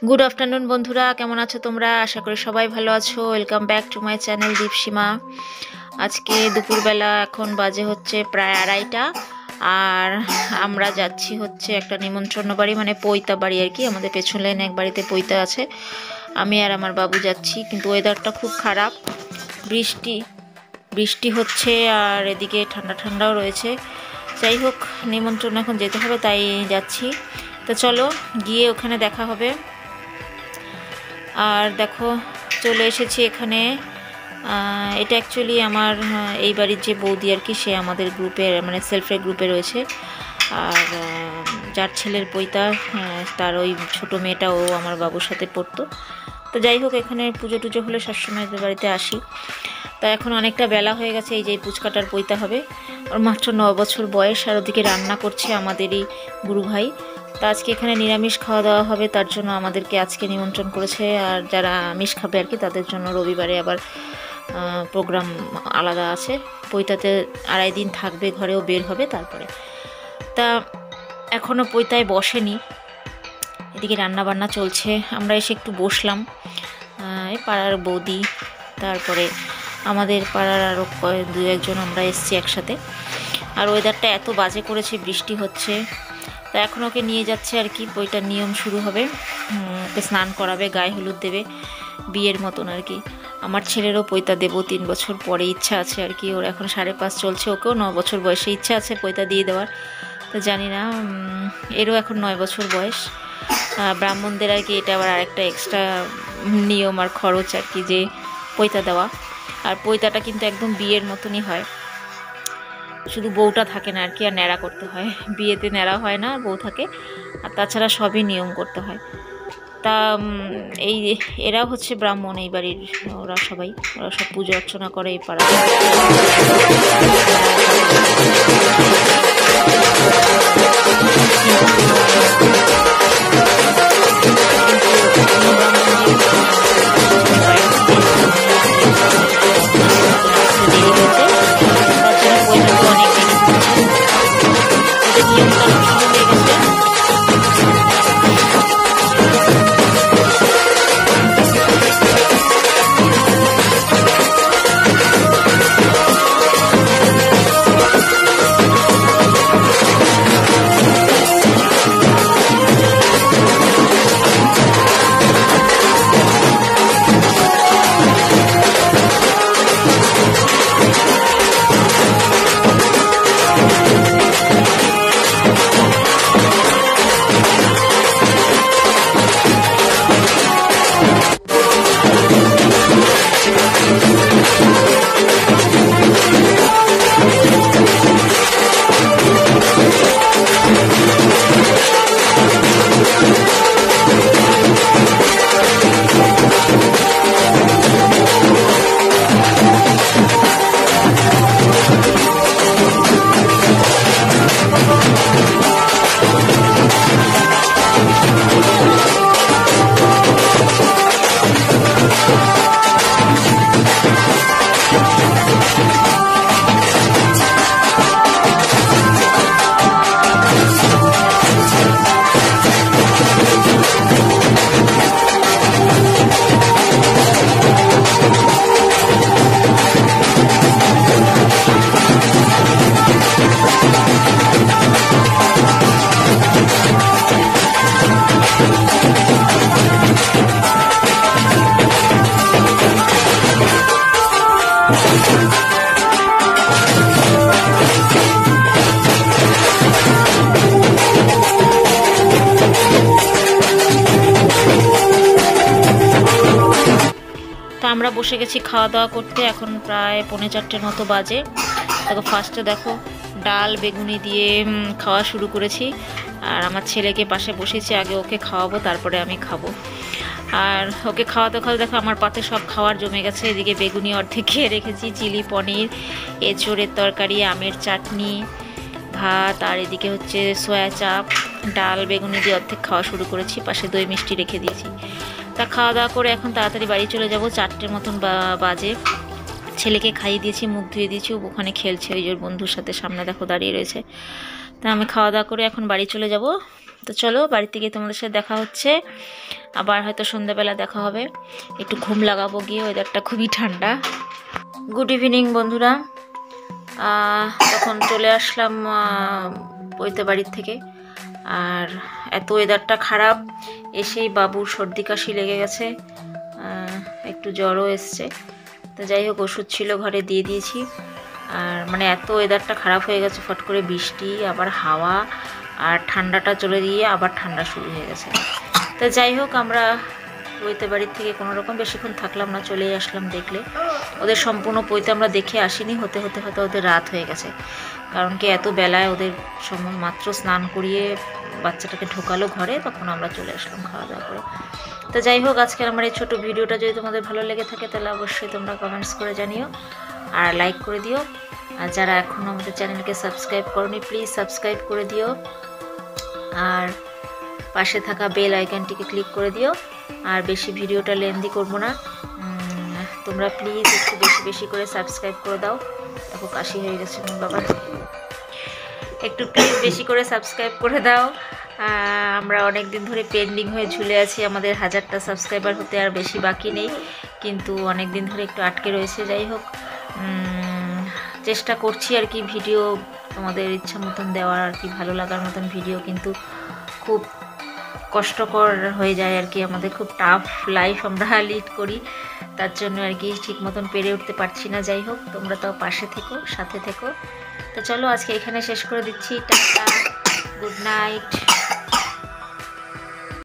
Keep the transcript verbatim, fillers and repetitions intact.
Good afternoon বন্ধুরা, কেমন আছো তোমরা? আশা করি সবাই ভালো আছো। Welcome back to my channel Dipsima. আজকে দুপুরবেলা এখন বাজে হচ্ছে প্রায় আড়াইটা, আর আমরা যাচ্ছি হচ্ছে একটা নিমন্ত্রণ বাড়ি, মানে পৈতা বাড়ি আর কি। আমাদের পেছন লাইনে এক বাড়িতে পৈতা আছে। আমি আর আমার বাবু যাচ্ছি, কিন্তু ওয়েদারটা খুব খারাপ, বৃষ্টি বৃষ্টি হচ্ছে, আর এদিকে ঠান্ডা ঠান্ডাও রয়েছে। যাই হোক, নিমন্ত্রণ এখন যেতে হবে, তাই যাচ্ছি। তো চলো গিয়ে ওখানে দেখা হবে। আর দেখো চলে এসেছি এখানে। এটা অ্যাকচুয়ালি আমার এই বাড়ির যে বৌদি আর কি, সে আমাদের গ্রুপের মানে সেলফের গ্রুপে রয়েছে। আর যার ছেলের পৈতা, তার ওই ছোটো মেয়েটা, ও আমার বাবুর সাথে পড়তো। তো যাই হোক, এখানে পুজো টুজো হলে সবসময় এদের বাড়িতে আসি। তা এখন অনেকটা বেলা হয়ে গেছে, এই যে পুচকাটার পৈতা হবে। ওর মাত্র ন বছর বয়স, আর ওদিকে রান্না করছে আমাদেরই গুরু ভাই। তো আজকে এখানে নিরামিষ খাওয়া দাওয়া হবে, তার জন্য আমাদেরকে আজকে নিমন্ত্রণ করেছে। আর যারা আমিষ খাবে আর কি, তাদের জন্য রবিবারে আবার প্রোগ্রাম আলাদা আছে। পৈতাতে আড়াই দিন থাকবে, ঘরেও বের হবে তারপরে। তা এখনও পৈতায় বসেনি, এদিকে রান্না বান্না চলছে। আমরা এসে একটু বসলাম, এই পাড়ার বৌদি, তারপরে আমাদের পাড়ার আরও কয়েক দু একজন আমরা এসছি একসাথে। আর ওয়েদারটা এত বাজে করেছে, বৃষ্টি হচ্ছে। তা এখন ওকে নিয়ে যাচ্ছে আর কি। পৈতার নিয়ম শুরু হবে, ওকে স্নান করাবে, গায়ে হলুদ দেবে, বিয়ের মতন আর কি। আমার ছেলেরও পৈতা দেবো তিন বছর পরে, ইচ্ছা আছে আর কি। ওর এখন সাড়ে পাঁচ চলছে, ওকেও ন বছর বয়সে ইচ্ছা আছে পৈতা দিয়ে দেওয়ার। তো জানি না, এরও এখন নয় বছর বয়স। ব্রাহ্মণদের আর কি এটা আবার আরেকটা এক্সট্রা নিয়ম আর খরচ আর কি, যে পৈতা দেওয়া। আর পৈতাটা কিন্তু একদম বিয়ের মতনই হয়, শুধু বউটা থাকে না আর কি, আর ন্যাড়া করতে হয়। বিয়েতে ন্যাড়া হয় না, বউ থাকে, আর তাছাড়া সবই নিয়ম করতে হয়। তা এই এরা হচ্ছে ব্রাহ্মণ এই বাড়ির, ওরা সবাই, ওরা সব পুজো অর্চনা করে এই পাড়ায়। আমরা বসে গেছি খাওয়া দাওয়া করতে, এখন প্রায় পৌনে চারটের মতো বাজে। দেখো ফার্স্টে দেখো ডাল বেগুনি দিয়ে খাওয়া শুরু করেছি, আর আমার ছেলেকে পাশে বসেছি, আগে ওকে খাওয়াবো তারপরে আমি খাবো। আর ওকে খাওয়াতে খাওয়াতে দেখো আমার পাতে সব খাওয়ার জমে গেছে। এদিকে বেগুনি অর্ধেক খেয়ে রেখেছি, চিলি পনির, এঁচোড়ের তরকারি, আমের চাটনি, ভাত, আর এদিকে হচ্ছে সয়া চাপ, ডাল বেগুনি দিয়ে অর্ধেক খাওয়া শুরু করেছি, পাশে দই মিষ্টি রেখে দিয়েছি। তা খাওয়া দাওয়া করে এখন তাড়াতাড়ি বাড়ি চলে যাব, চারটের মতন বাজে। ছেলেকে খাইয়ে দিয়েছি, মুখ ধুয়ে দিয়েছি, ওখানে খেলছে ওই যে বন্ধুর সাথে, সামনে দেখো দাঁড়িয়ে রয়েছে। তা আমি খাওয়া দাওয়া করে এখন বাড়ি চলে যাব। তো চলো বাড়িতে গিয়ে তোমাদের সাথে দেখা হচ্ছে। আবার হয়তো সন্ধ্যাবেলা দেখা হবে, একটু ঘুম লাগাবো গিয়ে, ওয়েদারটা খুবই ঠান্ডা। গুড ইভিনিং বন্ধুরা, তখন চলে আসলাম পৈতে বাড়ির থেকে। আর এত ওয়েদারটা খারাপ, এসেই বাবুর সর্দি কাশি লেগে গেছে, একটু জ্বরও এসছে। তো যাই হোক, ওষুধ ছিল ঘরে, দিয়ে দিয়েছি। আর মানে এত ওয়েদারটা খারাপ হয়ে গেছে, ফট করে বৃষ্টি, আবার হাওয়া, আর ঠান্ডাটা চলে দিয়ে আবার ঠান্ডা শুরু হয়ে গেছে। তো যাই হোক, আমরা পৈতে বাড়ির থেকে কোনো রকম বেশিক্ষণ থাকলাম না, চলে আসলাম। দেখলে ওদের সম্পূর্ণ পৈতে আমরা দেখে আসিনি, হতে হতে হতে ওদের রাত হয়ে গেছে। কারণ কি এত বেলায় ওদের সময় মাত্র স্নান করিয়ে বাচ্চাটাকে ঢোকালো ঘরে, তখন আমরা চলে আসলাম খাওয়া দাওয়া করে। তো যাই হোক, আজকের আমার এই ছোটো ভিডিওটা যদি তোমাদের ভালো লেগে থাকে তাহলে অবশ্যই তোমরা কমেন্টস করে জানিও আর লাইক করে দিও। আর যারা এখনও আমাদের চ্যানেলকে সাবস্ক্রাইব করোনি প্লিজ সাবস্ক্রাইব করে দিও, আর পাশে থাকা বেল আইকনটিকে ক্লিক করে দিও। আর বেশি ভিডিওটা লেন্দি করবো না, তোমরা প্লিজ একটু বেশি বেশি করে সাবস্ক্রাইব করে দাও। দেখো কাশি হয়ে গেছে আমার বাবা, একটু প্লিজ বেশি করে সাবস্ক্রাইব করে দাও। আমরা অনেক দিন ধরে পেন্ডিং হয়ে ঝুলে আছি, আমাদের হাজারটা সাবস্ক্রাইবার হতে আর বেশি বাকি নেই, কিন্তু অনেক দিন ধরে একটু আটকে রয়েছে। যাই হোক, চেষ্টা করছি আর কি ভিডিও তোমাদের ইচ্ছা মতন দেওয়ার, আর কি ভালো লাগার মতন ভিডিও, কিন্তু খুব কষ্টকর হয়ে যায় আর কি, আমাদের খুব টাফ লাইফ আমরা লিড করি, তার জন্য আর কি ঠিক মতন পেরে উঠতে পারছি না। যাই হোক, তোমরা তাও পাশে থেকো, সাথে থেকো। তো চলো আজকে এখানে শেষ করে দিচ্ছি, টাটা, গুড নাইট।